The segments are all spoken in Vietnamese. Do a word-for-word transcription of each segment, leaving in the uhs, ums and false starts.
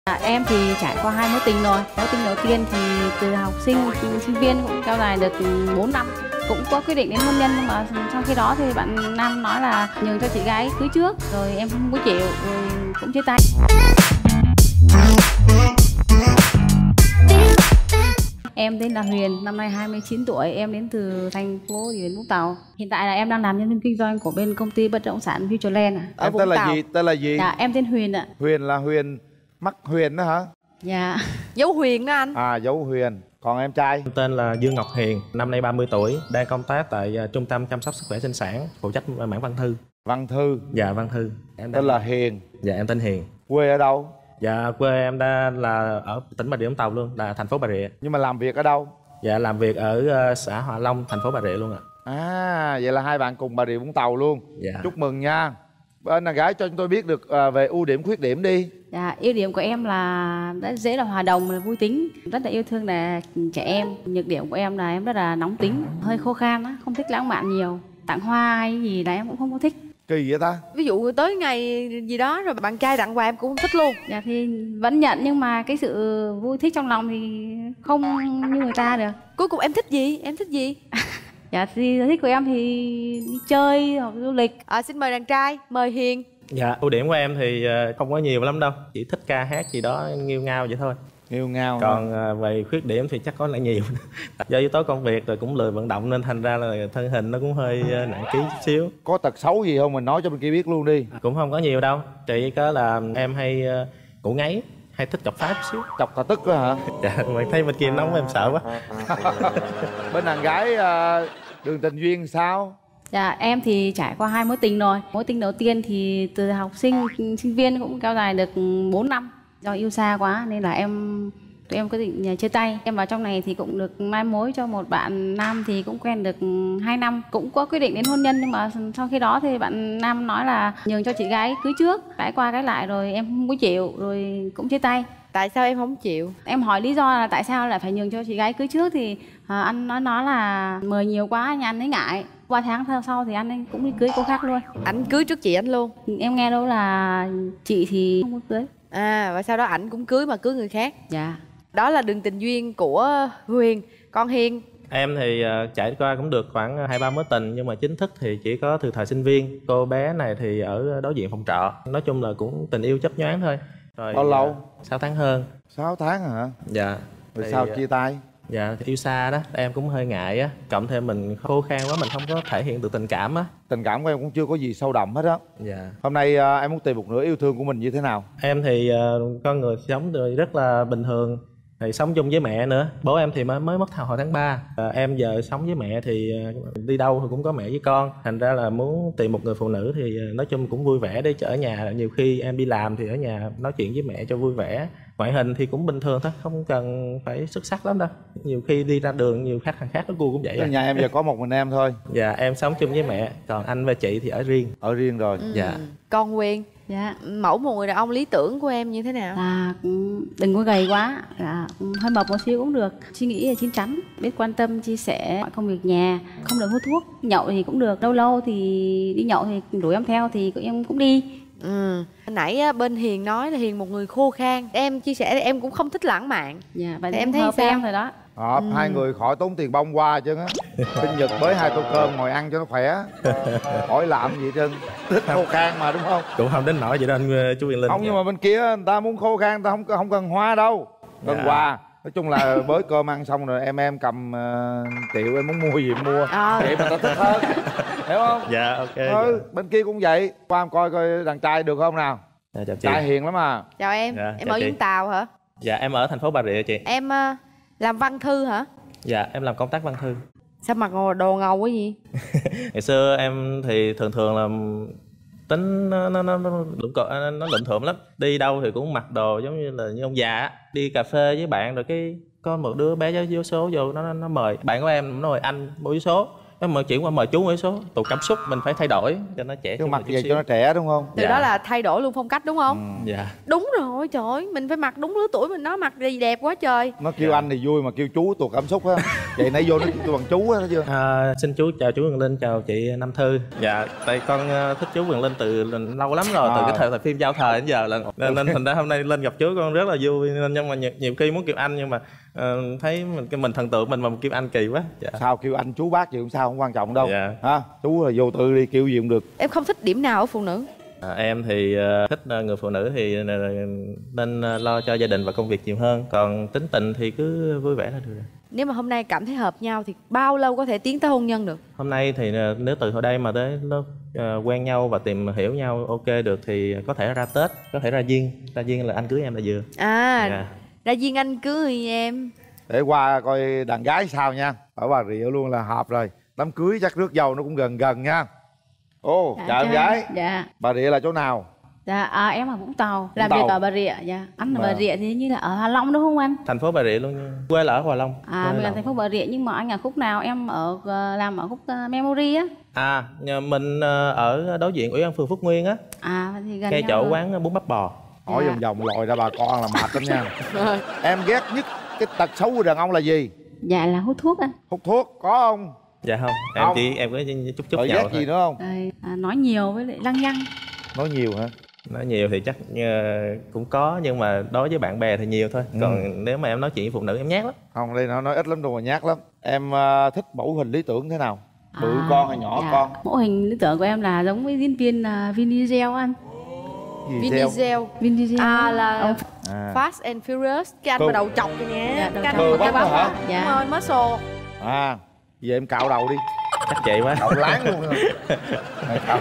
À, em thì trải qua hai mối tình rồi. Mối tình đầu tiên thì từ học sinh, sinh viên cũng kéo dài được bốn năm. Cũng có quyết định đến hôn nhân, nhưng mà sau khi đó thì bạn nam nói là nhường cho chị gái cưới trước. Rồi em không có chịu, rồi cũng chia tay. Em tên là Huyền, năm nay hai mươi chín tuổi, em đến từ thành phố Bà Rịa Vũng Tàu. Hiện tại là em đang làm nhân viên kinh doanh của bên công ty bất động sản Futureland à, ở Em Vũng tên là Tàu. gì? Tên là gì? Dạ, em tên Huyền ạ. Huyền là Huyền Mắc Huyền đó hả? Dạ. Dấu Huyền đó anh. À, dấu Huyền. Còn em trai? Em tên là Dương Ngọc Hiền, năm nay ba mươi tuổi, đang công tác tại uh, Trung tâm chăm sóc sức khỏe sinh sản, phụ trách mảng văn thư. Văn Thư. Dạ, văn thư. Em Tên là Hiền. Dạ, em tên Hiền. Quê ở đâu? Dạ, quê em đã là ở tỉnh Bà Rịa Vũng Tàu luôn, là thành phố Bà Rịa. Nhưng mà làm việc ở đâu? Dạ, làm việc ở uh, xã Hòa Long, thành phố Bà Rịa luôn ạ. À, vậy là hai bạn cùng Bà Rịa Vũng Tàu luôn. Dạ. Chúc mừng nha. Bên là gái cho chúng tôi biết được uh, về ưu điểm khuyết điểm đi. Dạ, ưu điểm của em là rất dễ là hòa đồng, là vui tính, rất là yêu thương là trẻ em. Nhược điểm của em là em rất là nóng tính, hơi khô khan á, không thích lãng mạn nhiều. Tặng hoa hay gì là em cũng không có thích. Kỳ vậy ta? Ví dụ tới ngày gì đó rồi bạn trai tặng quà em cũng không thích luôn. Dạ thì vẫn nhận, nhưng mà cái sự vui thích trong lòng thì không như người ta được. Cuối cùng em thích gì? Em thích gì? Dạ thì sở thích của em thì đi chơi hoặc du lịch. À, xin mời đàn trai, mời Hiền. Dạ, ưu điểm của em thì uh, không có nhiều lắm đâu, chỉ thích ca hát gì đó nghêu ngao vậy thôi. Nghêu ngao. Còn uh, về khuyết điểm thì chắc có lẽ nhiều. Do yếu tố công việc rồi cũng lười vận động nên thành ra là thân hình nó cũng hơi uh, nặng ký chút xíu. Có tật xấu gì không mình nói cho bên kia biết luôn đi. Cũng không có nhiều đâu, chỉ có là em hay uh, ngủ ngáy, hay thích chọc phá chút xíu. Chọc tà tức đó hả? Dạ, mà thấy bên kia nóng em sợ quá. Bên đàn gái uh, đường tình duyên sao? Dạ, em thì trải qua hai mối tình rồi. Mối tình đầu tiên thì từ học sinh, sinh viên cũng kéo dài được bốn năm. Do yêu xa quá nên là em tụi em quyết định chia tay. Em vào trong này thì cũng được mai mối cho một bạn nam thì cũng quen được hai năm. Cũng có quyết định đến hôn nhân, nhưng mà sau khi đó thì bạn nam nói là nhường cho chị gái cưới trước. Cãi qua cãi lại rồi em không có chịu, rồi cũng chia tay. Tại sao em không chịu? Em hỏi lý do là tại sao lại phải nhường cho chị gái cưới trước thì à, anh nói nó là mời nhiều quá nhà anh ấy ngại. Qua tháng sau thì anh ấy cũng đi cưới cô khác luôn. Ảnh cưới trước chị anh luôn? Em nghe đâu là chị thì không có cưới. À, và sau đó ảnh cũng cưới mà cưới người khác. Dạ. Đó là đường tình duyên của Huyền. Còn Hiền? Em thì uh, trải qua cũng được khoảng hai ba mối tình, nhưng mà chính thức thì chỉ có từ thời sinh viên. Cô bé này thì ở đối diện phòng trọ. Nói chung là cũng tình yêu chấp nhoáng thôi. Rồi, bao lâu? Uh, sáu tháng hơn. sáu tháng hả? Dạ. Rồi thì, sao chia tay? Dạ, yêu xa đó, em cũng hơi ngại á. Cộng thêm mình khô khan quá, mình không có thể hiện được tình cảm á. Tình cảm của em cũng chưa có gì sâu đậm hết á. Dạ. Hôm nay uh, em muốn tìm một nửa yêu thương của mình như thế nào? Em thì uh, con người sống rồi rất là bình thường. Thì sống chung với mẹ nữa. Bố em thì mới mới mất hồi tháng ba. à, Em giờ sống với mẹ thì uh, đi đâu thì cũng có mẹ với con. Thành ra là muốn tìm một người phụ nữ thì uh, nói chung cũng vui vẻ để ở nhà. Nhiều khi em đi làm thì ở nhà nói chuyện với mẹ cho vui vẻ. Ngoại hình thì cũng bình thường thôi, không cần phải xuất sắc lắm đâu. Nhiều khi đi ra đường nhiều khách hàng khác nó gu cũng vậy. À. Nhà em giờ có một mình em thôi. Dạ, em sống chung với mẹ. Còn anh và chị thì ở riêng. Ở riêng rồi. Ừ. Dạ. Con Huyền? Dạ. Mẫu một người đàn ông lý tưởng của em như thế nào? Là đừng có gầy quá, là hơi mập một xíu cũng được. Suy nghĩ là chín chắn, biết quan tâm, chia sẻ mọi công việc nhà. Không được hút thuốc, nhậu thì cũng được. Lâu lâu thì đi nhậu thì đuổi em theo thì em cũng đi. Ừ. Nãy bên Hiền nói là Hiền một người khô khan. Em chia sẻ em cũng không thích lãng mạn. Dạ, và em thấy hợp sao? em rồi đó. Hợp, ừ. Hai người khỏi tốn tiền bông qua chứ á. Sinh nhật bới hai tô cơm ngồi ăn cho nó khỏe. Hỏi làm gì trơn. Thích khô khan mà đúng không? Cũng không đến nỗi vậy đâu anh chú Quyền Linh. Không, nhưng mà bên kia người ta muốn khô khan, người ta không không cần hoa đâu. Cần dạ. quà. Nói chung là bới cơm ăn xong rồi em em cầm uh, triệu em muốn mua gì mua. À. Vậy mà ta thích hơn. Hiểu không? Dạ, ok. Ừ, dạ. Bên kia cũng vậy. Qua em coi coi đàn trai được không nào. Dạ, chào chị. Trai hiền lắm à. Chào em. Dạ, em chào ở chị. Vũng Tàu hả? Dạ, em ở thành phố Bà Rịa chị. Em uh, làm văn thư hả? Dạ, em làm công tác văn thư. Sao mặc đồ ngầu quá gì? Ngày xưa em thì thường thường là tính nó nó nó nó lụm cọ, nó lụm thượm lắm. Đi đâu thì cũng mặc đồ giống như là như ông già á. Đi cà phê với bạn rồi cái có một đứa bé giấu số vô nó nó mời bạn của em nó mời anh mua vé số. mà chuyển qua mời chú ấy số tụ cảm xúc mình phải thay đổi cho nó trẻ cái mặt chút về xíu. cho nó trẻ đúng không? Từ Dạ. đó là thay đổi luôn phong cách đúng không? Ừ. Dạ. Đúng rồi, trời ơi, mình phải mặc đúng lứa tuổi mình, nó mặc gì đẹp quá trời. Nó kêu anh thì vui mà kêu chú tuột cảm xúc á. Vậy nãy vô nó kêu bằng chú á, thấy chưa? À, xin chú chào chú Quyền Linh, chào chị Nam Thư. Dạ, tại con uh, thích chú Quyền Linh từ lâu lắm rồi, À. từ cái thời, thời phim Giao Thời đến giờ là nên, nên thành ra hôm nay lên gặp chú con rất là vui. Nên nhưng mà nhiều, nhiều khi muốn kêu anh nhưng mà uh, thấy mình mình thần tượng mình mà mình kêu anh kỳ quá. Dạ. Sao kêu anh chú bác gì cũng sao, không quan trọng đâu. Dạ. Ha, chú là vô tư đi, kêu gì cũng được. Em không thích điểm nào ở phụ nữ? À, em thì uh, thích uh, người phụ nữ thì uh, nên uh, lo cho gia đình và công việc nhiều hơn, còn tính tình thì cứ vui vẻ là được. Nếu mà hôm nay cảm thấy hợp nhau thì bao lâu có thể tiến tới hôn nhân được? Hôm nay thì uh, nếu từ hồi đây mà tới lúc uh, quen nhau và tìm hiểu nhau ok được thì có thể ra Tết, có thể ra duyên, ra duyên là anh cưới em là vừa. À, Dạ. ra duyên anh cưới em. Để qua coi đàn gái sao nha. Ở Bà Rịa luôn là hợp rồi. Đám cưới chắc rước dâu nó cũng gần gần nha. Ô, Dạ, chào em chào. gái. Dạ. Bà Rịa là chỗ nào? Dạ, à, em ở Vũng Tàu, làm Tàu. việc ở Bà Rịa. Dạ, anh ở Bà Vâng. Rịa thì như là ở Hạ Long đúng không anh? Thành phố Bà Rịa luôn, quê là ở Hòa Long. À, Quê mình là- là thành phố Bà Rịa nhưng mà anh ở khúc nào? Em ở ờ, làm ở khúc uh, Memory á. À, nhà mình ờ, ở đối diện Ủy ban phường Phước Nguyên á, À, thì gần ngay nhau chỗ rồi. quán bún bắp bò. Hỏi Dạ. vòng vòng lòi ra bà con là mệt lắm nha. Em ghét nhất cái tật xấu của đàn ông là gì? Dạ là hút thuốc anh. Hút thuốc, có không? Dạ không, em Không. chỉ em có chút chút Rồi nhậu ghét thôi. gì nữa không? Rồi, à, nói nhiều với lại lăng nhăng. Nói nhiều hả? Nói nhiều thì chắc ờ, cũng có nhưng mà đối với bạn bè thì nhiều thôi. Còn Ừ. nếu mà em nói chuyện với phụ nữ em nhát lắm. Không, đây nó nói ít lắm đâu mà nhát lắm. Em ờ, thích mẫu hình lý tưởng thế nào? Bự À, con hay nhỏ dạ. con? Mẫu hình lý tưởng của em là giống với diễn viên uh, Vin Diesel anh. Gì Vin gieo? Diesel. Vin Diesel. À là Ông- À. Fast and Furious. Cái anh Cơ- mà đầu chọc vậy nè. Dạ, đầu Cái anh chọc. mà Cơ cái bắp bắp hả? á. Dạ. Đúng rồi, muscle. À, giờ em cạo đầu đi. Chắc vậy quá. Cạo láng luôn rồi. Này, cạo,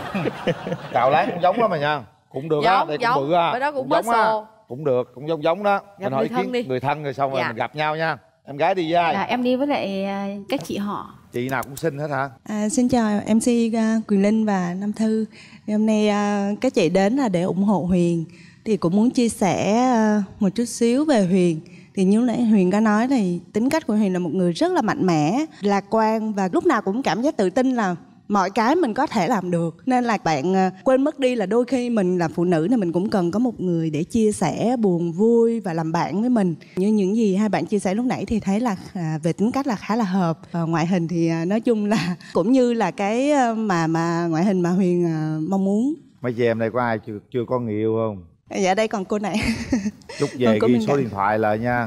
cạo láng cũng giống lắm mà nha. Cũng được á, Giống, đây giống. cũng bự á. Ở đó cũng giống á. muscle. Cũng được, cũng giống giống đó. Gặp hỏi người thân ý đi. kiến người thân rồi xong rồi Dạ. mình gặp nhau nha. Em gái đi với ai? Dạ, em đi với lại à, các chị họ. Chị nào cũng xinh hết hả? À, xin chào em xê uh, Quyền Linh và Nam Thư. Thì hôm nay uh, các chị đến là để ủng hộ Huyền. Thì cũng muốn chia sẻ uh, một chút xíu về Huyền. Thì như nãy Huyền có nói thì tính cách của Huyền là một người rất là mạnh mẽ, lạc quan và lúc nào cũng cảm giác tự tin là mọi cái mình có thể làm được. Nên là bạn uh, quên mất đi là đôi khi mình là phụ nữ thì mình cũng cần có một người để chia sẻ buồn vui và làm bạn với mình. Như những gì hai bạn chia sẻ lúc nãy thì thấy là à, về tính cách là khá là hợp. À, ngoại hình thì à, nói chung là cũng như là cái à, mà mà ngoại hình mà Huyền à, mong muốn. Mấy chị em đây có ai chưa chưa có người yêu không? Dạ đây còn cô này. Chút về Còn có ghi bên số cạnh. điện thoại lại nha.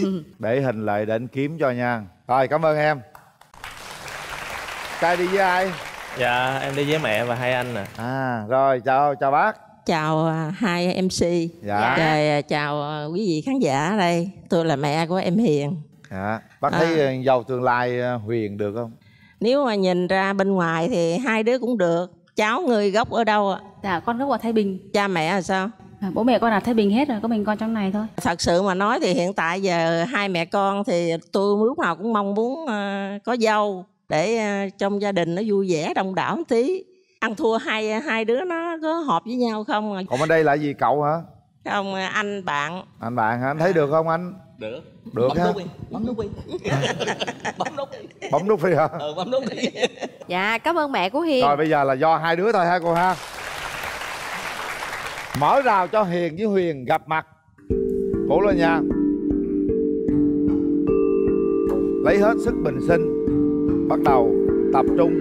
Để hình lại để anh kiếm cho nha. Rồi, cảm ơn em. Trai đi với ai? Dạ em đi với mẹ và hai anh nè. À, rồi, chào chào bác. Chào à, hai em xê. Dạ. Rồi à, chào à, quý vị khán giả ở đây. Tôi là mẹ của em Hiền. Dạ. Bác thấy à. giàu tương lai à, Huyền được không? Nếu mà nhìn ra bên ngoài thì hai đứa cũng được. Cháu người gốc ở đâu ạ? Dạ, con gốc ở Thái Bình. Cha mẹ là sao? À, bố mẹ con ở Thái Bình hết rồi, có mình con trong này thôi. Thật sự mà nói thì hiện tại giờ hai mẹ con thì tôi lúc nào cũng mong muốn à, có dâu để à, trong gia đình nó vui vẻ đông đảo một tí. Ăn thua hai hai đứa nó có hợp với nhau không? à? Còn bên đây là gì cậu hả? Không à, anh bạn. Anh bạn hả? Anh thấy được không anh? Được. Được Bấm ha? nút đi. Bấm nút đi. Bấm nút đi. Bấm nút đi hả? Ừ, bấm nút đi. Dạ, cảm ơn mẹ của Hiền. Rồi bây giờ là do hai đứa thôi ha cô ha. Mở rào cho Hiền với Huyền gặp mặt. Cố lên nha. Lấy hết sức bình sinh. Bắt đầu tập trung.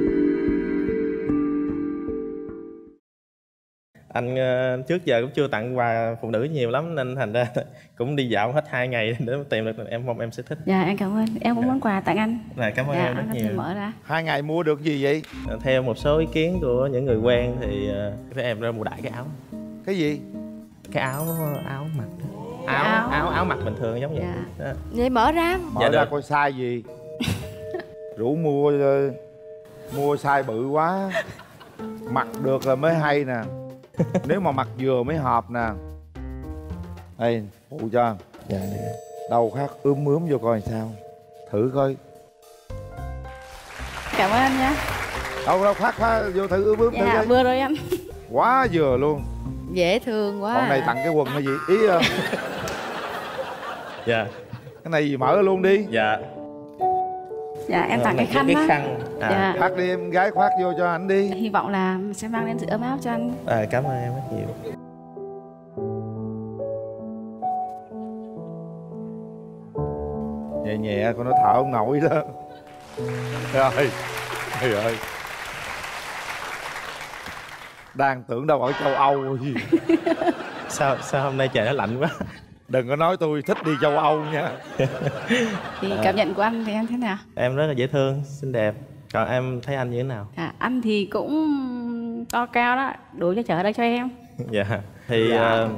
Anh ờ, trước giờ cũng chưa tặng quà phụ nữ nhiều lắm nên thành ra cũng đi dạo hết hai ngày để tìm được, em mong em sẽ thích. Dạ, em cảm ơn. Em cũng muốn quà tặng anh. Này cảm ơn Dạ, em rất anh có thể nhiều. mở ra. Hai ngày mua được gì vậy? Theo một số ý kiến của những người quen thì ờ, phải em ra mua đại cái áo, Cái gì? cái áo áo mặc, áo Áo. áo áo mặc bình thường giống vậy. Dạ. Đó. Vậy mở ra. Mở Dạ ra được. coi size gì. Rủ mua ờ, mua size bự quá. Mặc được là mới hay nè. Nếu mà mặc vừa mới hợp nè. Đây, phụ cho. Dạ. Đầu khác ướm ướm vô coi sao. Thử coi. Cảm ơn anh nhé. Đâu đâu khác khá vô thử ướm ướm thử Dạ, coi. vừa rồi anh. Quá vừa luôn. Dễ thương quá. Con này à. tặng cái quần hay gì? Ý ờ, Dạ. cái này gì mở luôn đi. Dạ. Dạ em Ờ, tặng cái này, khăn cái đó. khăn. À, Dạ. Khoác đi em gái, khoác vô cho anh đi. Hy vọng là sẽ mang đến sự ấm áp cho anh. à, cảm ơn em rất nhiều. Nhẹ nhẹ con nó thở không nổi đó. Rồi, trời ơi. Đang tưởng đâu ở châu Âu gì. Sao sao hôm nay trời nó lạnh quá. Đừng có nói tôi thích đi châu Âu nha. Thì cảm nhận của anh thì em thế nào? Em rất là dễ thương, xinh đẹp. Còn em thấy anh như thế nào? À, anh thì cũng to cao đó, đủ cho chở đây cho em. Dạ. Thì Dạ. ờ,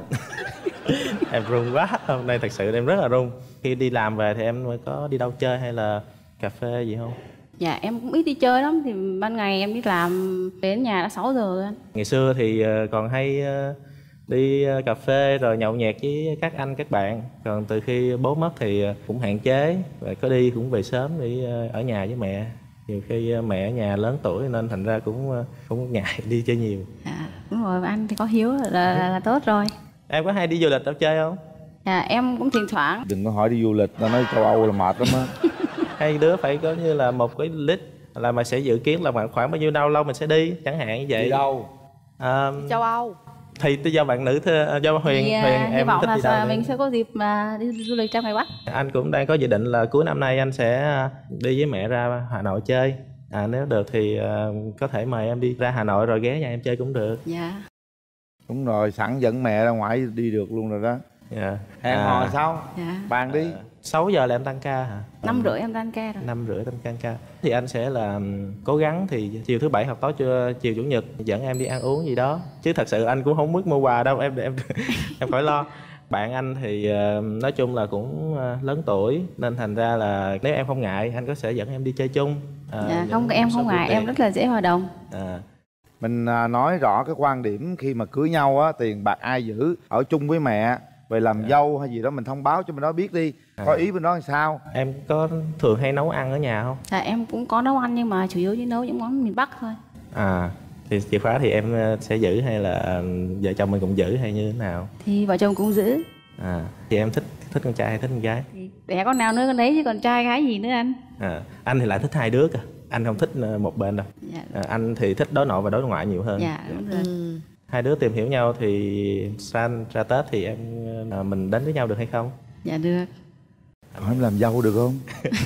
em run quá. Hôm nay thật sự em rất là run. Khi đi làm về thì em có đi đâu chơi hay là cà phê gì không? Dạ em cũng ít đi chơi lắm, thì ban ngày em đi làm đến nhà đã sáu giờ rồi anh. Ngày xưa thì ờ, còn hay ờ, đi ờ, cà phê rồi nhậu nhẹt với các anh các bạn. Còn từ khi bố mất thì ờ, cũng hạn chế, và có đi cũng về sớm để ờ, ở nhà với mẹ. Nhiều khi ờ, mẹ ở nhà lớn tuổi nên thành ra cũng ờ, cũng ngại đi chơi nhiều. Dạ đúng rồi, anh thì có hiếu là, là, là tốt rồi. Em có hay đi du lịch đâu chơi không? Dạ em cũng thỉnh thoảng. Đừng có hỏi đi du lịch, nó nói châu Âu là mệt lắm á. Hai đứa phải có như là một cái list là mình sẽ dự kiến là khoảng khoảng bao nhiêu lâu lâu mình sẽ đi, chẳng hạn như vậy. Đi đâu? À, Châu Âu. thì tôi do bạn nữ thưa, do Huyền Thì, à, Huyền hy em vọng thích là đi đâu sao nữa? mình sẽ có dịp mà đi du lịch ra ngoài Bắc. Anh cũng đang có dự định là cuối năm nay anh sẽ đi với mẹ ra Hà Nội chơi. À, nếu được thì uh, có thể mời em đi ra Hà Nội rồi ghé nhà em chơi cũng được. Dạ. Đúng rồi, sẵn dẫn mẹ ra ngoài đi được luôn rồi đó. Dạ. Hẹn hò sao? Dạ. Bàn đi. sáu giờ là em tăng ca hả? Năm rưỡi em tan ca rồi. Năm rưỡi tăng ca ca. Thì anh sẽ là um, cố gắng thì chiều thứ bảy hoặc tối trưa chiều chủ nhật dẫn em đi ăn uống gì đó. Chứ thật sự anh cũng không biết mua quà đâu, em em em khỏi lo. Bạn anh thì uh, nói chung là cũng uh, lớn tuổi nên thành ra là nếu em không ngại anh có sẽ dẫn em đi chơi chung. À, Dạ, những không em số không ngại, tiền. em rất là dễ hòa đồng. À, Mình à, nói rõ cái quan điểm khi mà cưới nhau á, tiền bạc ai giữ, ở chung với mẹ, về làm dâu hay gì đó mình thông báo cho mình đó biết đi. Có ý bên đó làm sao? em có thường hay nấu ăn ở nhà không? Dạ em cũng có nấu ăn nhưng mà chủ yếu chỉ nấu những món miền Bắc thôi. À, thì chìa khóa thì em uh, sẽ giữ hay là uh, vợ chồng mình cũng giữ hay như thế nào? Thì vợ chồng cũng giữ. À, thì em thích thích con trai hay thích con gái? Thì đẻ con nào nữa con đấy chứ còn trai gái gì nữa anh. À, anh thì lại thích hai đứa kìa, anh không thích uh, một bên đâu. Dạ. À, anh thì thích đối nội và đối ngoại nhiều hơn. Dạ đúng rồi. Ừ. Hai đứa tìm hiểu nhau thì sang ra Tết thì em uh, mình đến với nhau được hay không? Dạ được. Hỏi em làm dâu được không?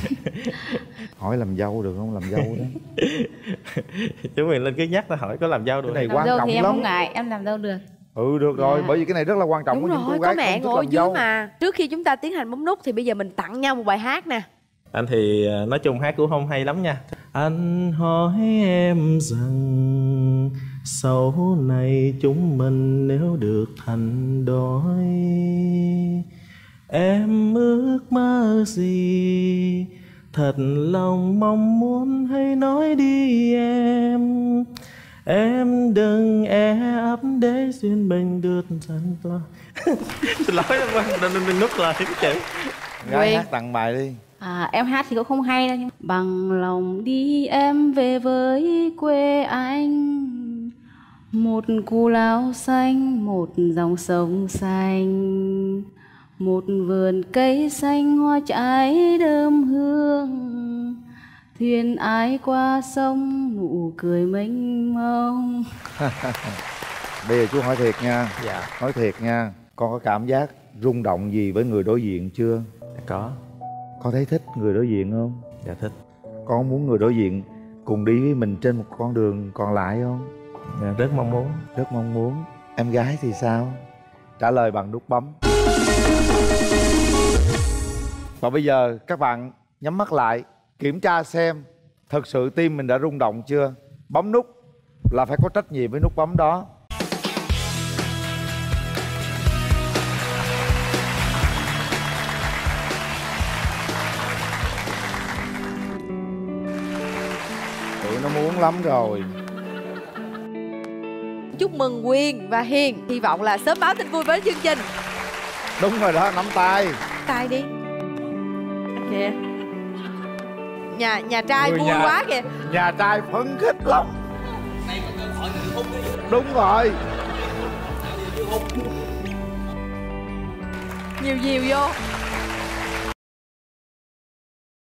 Hỏi làm dâu được không? Làm dâu đó. Chúng mình lên cái nhắc ta hỏi có làm dâu được Cái này hay quan Làm dâu trọng thì em lắm. không ngại, em làm dâu được. Ừ được rồi, Dạ. bởi vì cái này rất là quan trọng. Đúng của những rồi, cô có gái mẹ không thích ngồi làm dưới dâu. mà. Trước khi chúng ta tiến hành bấm nút thì bây giờ mình tặng nhau một bài hát nè. Anh thì uh, nói chung hát cũng không hay lắm nha. Anh hỏi em rằng sau này chúng mình nếu được thành đôi, em ước mơ gì? Thật lòng mong muốn hãy nói đi em. Em đừng e ấp để duyên mình được dần lo. Xin lỗi em ơi, đừng đừng nút lời cái chữ. Gái Quyền. hát tặng bài đi. À, em hát thì cũng không hay đâu nhưng bằng lòng đi em về với quê anh, một cù lao xanh, một dòng sông xanh, một vườn cây xanh hoa trái đơm hương, thuyền ái qua sông nụ cười mênh mông. Bây giờ chú hỏi thiệt nha. Dạ. Nói thiệt nha. Con có cảm giác rung động gì với người đối diện chưa? Có. Con thấy thích người đối diện không? Dạ thích. Con muốn người đối diện cùng đi với mình trên một con đường còn lại không? Dạ, rất mong muốn. Rất mong muốn. Em gái thì sao? Trả lời bằng nút bấm. Và bây giờ các bạn nhắm mắt lại, kiểm tra xem thật sự tim mình đã rung động chưa. Bấm nút là phải có trách nhiệm với nút bấm đó. Tụi nó muốn lắm rồi. Chúc mừng Quyên và Hiền. Hy vọng là sớm báo tin vui với chương trình. Đúng rồi đó, nắm tay. Tay đi. Kìa. Nhà nhà trai Người vui nhà- quá kìa. Nhà trai phấn khích lắm. Đúng rồi. Nhiều nhiều vô.